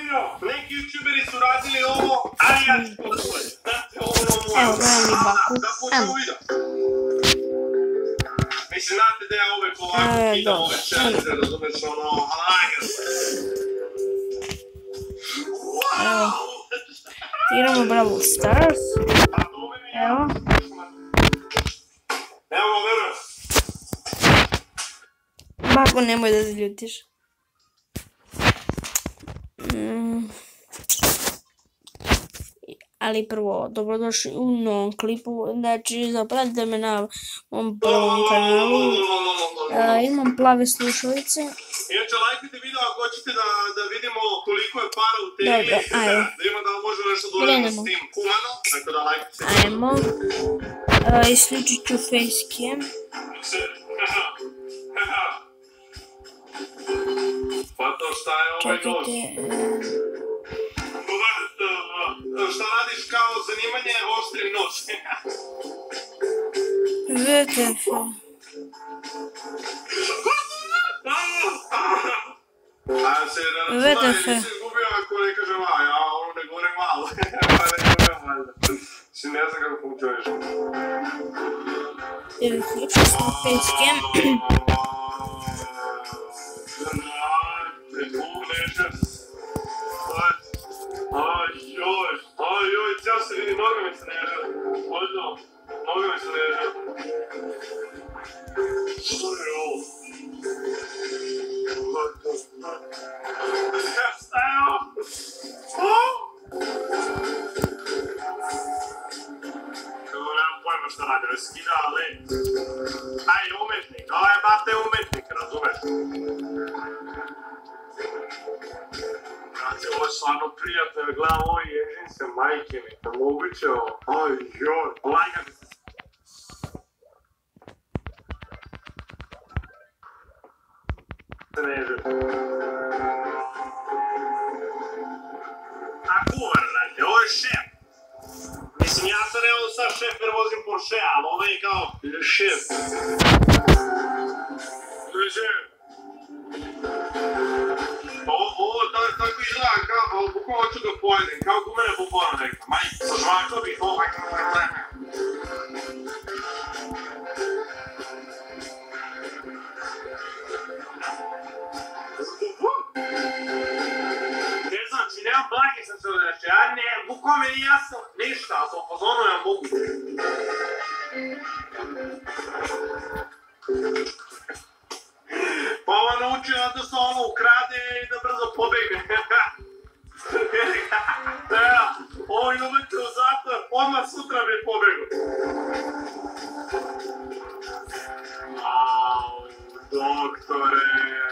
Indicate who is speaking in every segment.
Speaker 1: vidio, neki youtuberi su radili ovo, ali ja ću podržati. Znate, ovo moja.
Speaker 2: Evo, gledam i baku.
Speaker 1: Da počnemo video. Mislim, znate da ja uvek ovako kidam ove čelice, razumeš, ono, lagar se.
Speaker 2: Evo. Igramo Brawl Stars. Evo.
Speaker 1: Evo, verujem.
Speaker 2: Bako, nemoj da se ljutiš. Ali prvo, dobrodošli u novom klipu. Znači, zapratite me na mom prvom kanalu. Imam plave slušalice.
Speaker 1: Inače, lajkajte video ako hoćete da vidimo koliko je para u temi.
Speaker 2: Dobro, ajmo.
Speaker 1: Da ima da može nešto da uradimo s tim humano. Tako da lajkajte.
Speaker 2: Ajmo. Isključit ću facecam.
Speaker 1: Pa to šta je ovaj gost?
Speaker 2: Čekajte.
Speaker 1: Šta radiš kao zanimanje oštrim nož?
Speaker 2: VTF. VTF.
Speaker 1: Nisi izgubio ako ne kažem a, ja ono ne govorim malo. Pa ne govorim valjda. Si ne znam kako funkcioniš.
Speaker 2: Isključit ću facecam. Ajoj, cijel se vidi, noga mi se neža. Ozno, noga mi se neža. Što je ovo? Šta je ovo? Kako nemam pojma šta radi, skida, ali... Aj, umetnik, ovo je bate umetnik, razumeš? Znate, ovo je stvarno prijatno, jer gledam ovo i ježim se majke mi, da moguće ovo. Aj, joj, lajkajte se. Se ne ježim. A kuvar, znate, ovo je šef. Mislim, ja sam evo sad šef jer vozim Porsche, ali ovo je kao šef. Šef. Ovo tako izgleda kao, bukvalno hoću da pojedem, kao gumene bombona neka, majke, sa žvakom bih ovo, ne znači, nemam blagi sam se odreći, ja ne, bukvalno mi nije jasno ništa, ali sam pozorno ja mogu. Pa ovo naučio da se ono ukrade i da brzo pobegne. Ovo je uvijete u zatvor, odmah sutra bi pobegao. Doktore.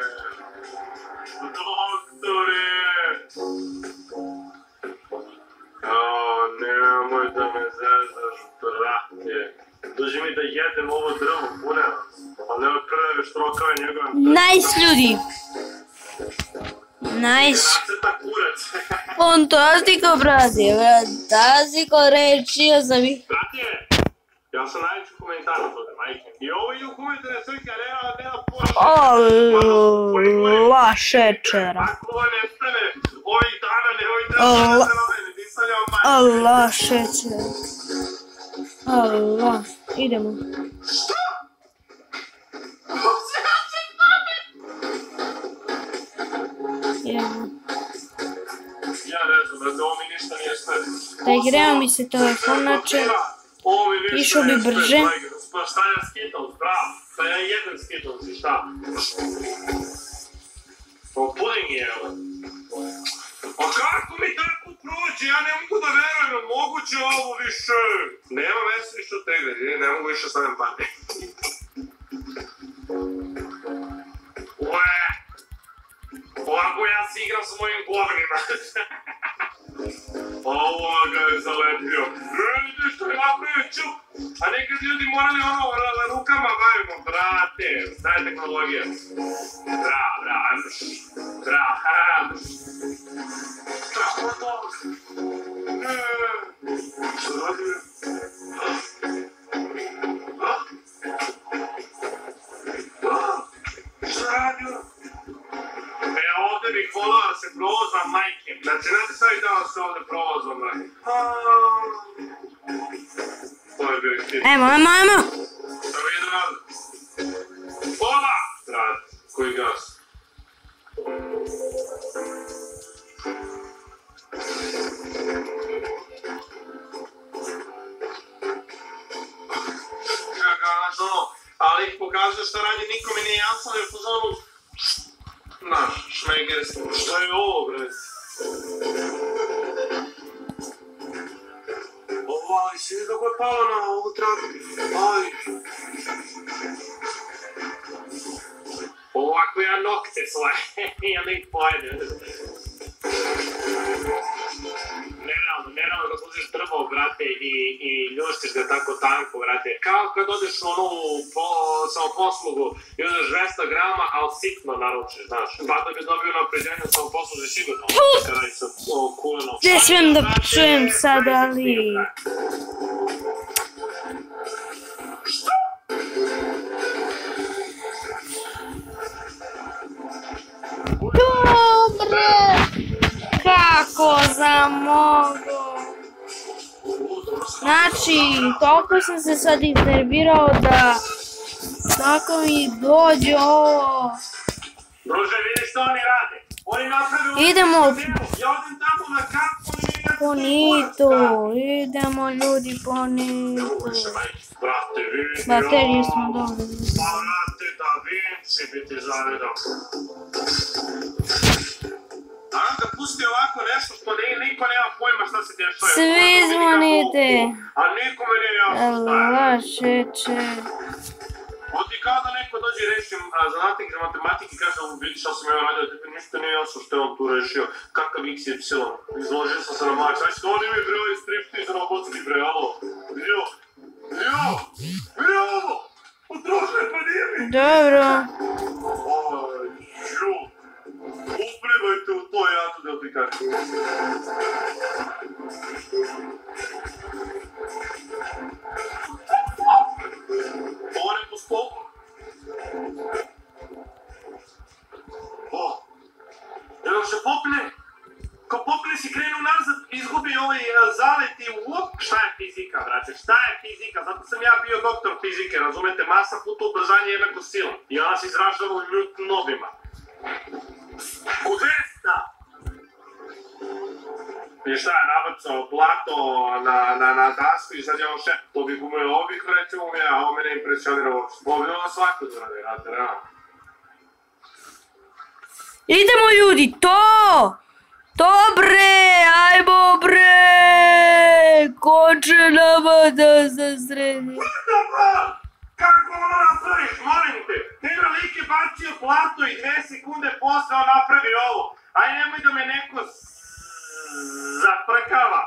Speaker 2: Nemoj da me zezaš, brate. Dođi mi da jedem ovo drvo, pune vas. A ne krve štrokave njegove... Nice, ljudi! Nice! Fantastico, brate! Fantastico, rečio sam ih!
Speaker 1: Brate, ja sam najveći komentar na tode, majke. I ovo idu komentarne slike, ali nema pošće.
Speaker 2: Allah, šečera.
Speaker 1: Ako ovo nestane, ovih dana nemoj da se na mene, nisam ja majke.
Speaker 2: Allah, šečera. Allah, idemo.
Speaker 1: Što?
Speaker 2: Idemo.
Speaker 1: Ja ne znam, brate, ovo mi ništa nije sve.
Speaker 2: Da igrao mi se telefon, znači, išao bi brže.
Speaker 1: Pa šta ja Skittles, bravo, šta ja jedem Skittles i šta? O, puding je, evo. A kako mi tako prođe, ja ne mogu da verujem, moguće ovo više. Nema mesta više od tega, ne mogu više stavim pati. Ue, ovako ja si igram s mojim govnima. Ovo ga je zalepio. Vidite što je napravio čup. A nekad ljudi morali ono rukama bavimo, brate. Šta je tehnologija? Tako dobro. Što radio? Što radio? Ovdje bih volao da se prozvam majke. Znači, znate šta bih dao se ovdje provozom, brate? To je bio ispit.
Speaker 3: Ajmo.
Speaker 1: Evo idem nazad. Ola! Brate, koji gas. Ali ih pokazuje šta radi, nikome nije jasno, jer po zonu... Naš, šmeger, šta je ovo, bre? Ovo, ali si vidio kako je palo na ovu traku. Aj. Ovako ja nokte svoje, ja ne ih pojedem. Nerealno da služiš drvo, brate, i ljuštiš ga tako tanko, brate. Kao kad odeš u onu samoposlugu i uzeš 200 grama, ali sitno naručiš, znaš. Bada bi dobio napređenje u samoposluzi sigurno. Kada je sa kulenom.
Speaker 3: Ne smijem da čujem sad, ali...
Speaker 1: Što?
Speaker 3: Dobre! Kako sam mogo? Znači, toliko sam se sad iznervirao da tako mi dođe ovo.
Speaker 1: Druže, vidiš što oni rade? Oni napravili...
Speaker 3: Idemo.
Speaker 1: Ja odim tamo na kapu i...
Speaker 3: Ponito, idemo ljudi, ponito.
Speaker 1: Brate, vidio...
Speaker 3: Baterije smo dobili.
Speaker 1: Pa brate, da Vinci bi ti zavedao. Anka pusti ovako nešto što niko nema pojma šta se dešava.
Speaker 3: Svi zvonite.
Speaker 1: A nikome nije jasno šta je.
Speaker 3: Lašeće.
Speaker 1: On ti kao da neko dođe i reši zadatak za matematike i kaže vidi šta sam ja radio, tebi ništa nije jasno što je on tu rešio. Kakav x je psilon. Izložio sam se na mač. Ajde, oni mi bre ovaj striptiz robotski bre, alo. Vidi ovo. Utrošaj pa nije mi.
Speaker 3: Dobro.
Speaker 1: Uplivajte u to, ja tu da ti kažem. Ovo ne po stopu. Evo se popne. Ko popne si krenu nazad, izgubi ovaj zalet i šta je fizika, brate? Šta je fizika? Zato sam ja bio doktor fizike, razumete? Masa puta ubrzanje jednako sila. I ona se izražava u newtonovima. Kudesta! I šta je nabacao blato na dasku i sad je on šep. To bih umeo ovih recimo a ovo mene impresionira uopšte. Ovo bi ono svako da radi, rade, realno.
Speaker 3: Idemo ljudi, to! To bre, ajmo bre! Ko će nama da se sredi?
Speaker 1: Kako ono napraviš, molim te? Tega lik je bacio plato i 2 sekunde posle on napravi ovo. Aj nemoj da me neko zaprkava.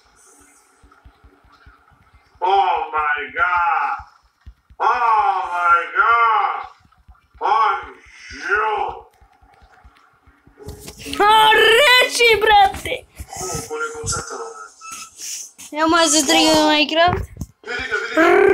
Speaker 1: Oh my god! Oh my god!
Speaker 3: Reći, brate!
Speaker 1: Po nekom crtano, ne?
Speaker 3: Ja možda se trigam Minecraft?
Speaker 1: Vidi ga.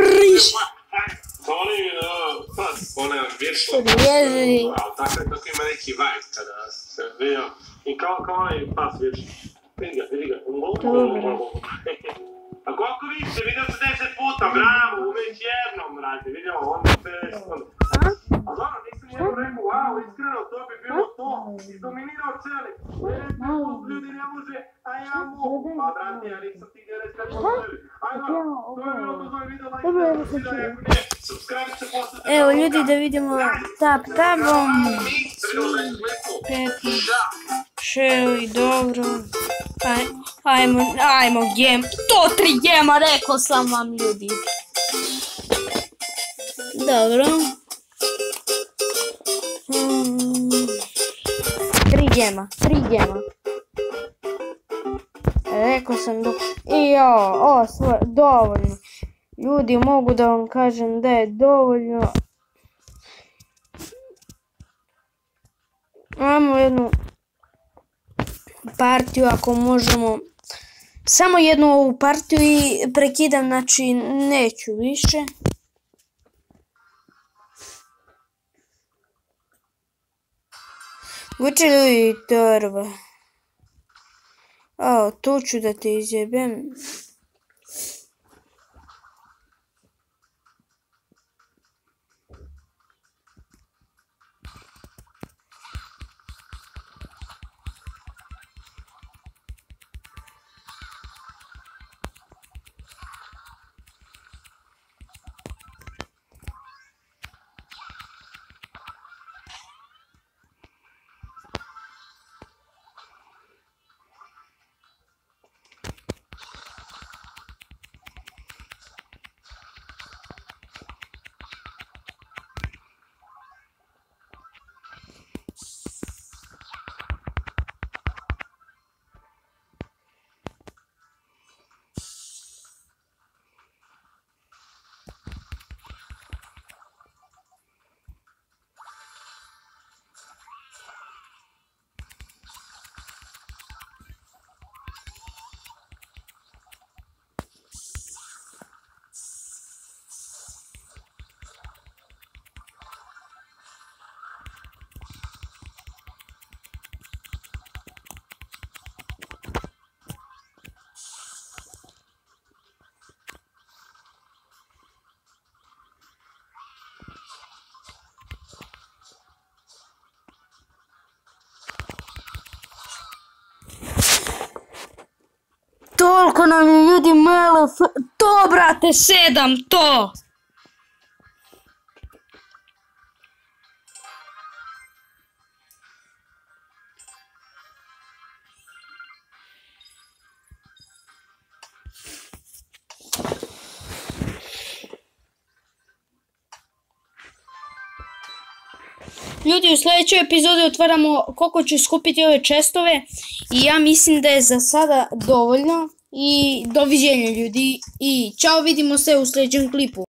Speaker 1: Oni, one viršle.
Speaker 3: Jezi.
Speaker 1: Ali tako ima neki vibe kada se vidio. I kao onaj pas viršle. Vidi ga.
Speaker 3: Dobro.
Speaker 1: A koliko vidite? Vidio se 10 puta, bravo, uveć jednom, brate. Vidio, onda 5 sekundi. A dobro, nisam jednom rekao, wow, iskreno, to bi bilo to. Izdominirao celi. Ljudi ne može, a ja mogu. Pa, brate, ja nisam ti gledaj sve postoji. Ajde, to je bilo to za ovaj video,
Speaker 3: Evo ljudi da vidimo tabom. Šeli, dobro. Ajmo gem. To 3 gema, rekao sam vam ljudi. Dobro. 3 gema. Rekao sam dok... dovoljno. Ljudi, mogu da vam kažem da je dovoljno. Ajmo jednu partiju ako možemo. Samo jednu ovu partiju i prekidam, znači neću više. Vuče ljudi torba. O, tu ću da te izjebem. Toliko nam je ljudi malo... To, brate, 7, to! Ljudi, u sljedećoj epizodi otvaramo koliko ću skupiti ove čestove i ja mislim da je za sada dovoljno i doviđenja ljudi i čao, vidimo se u sljedećem klipu.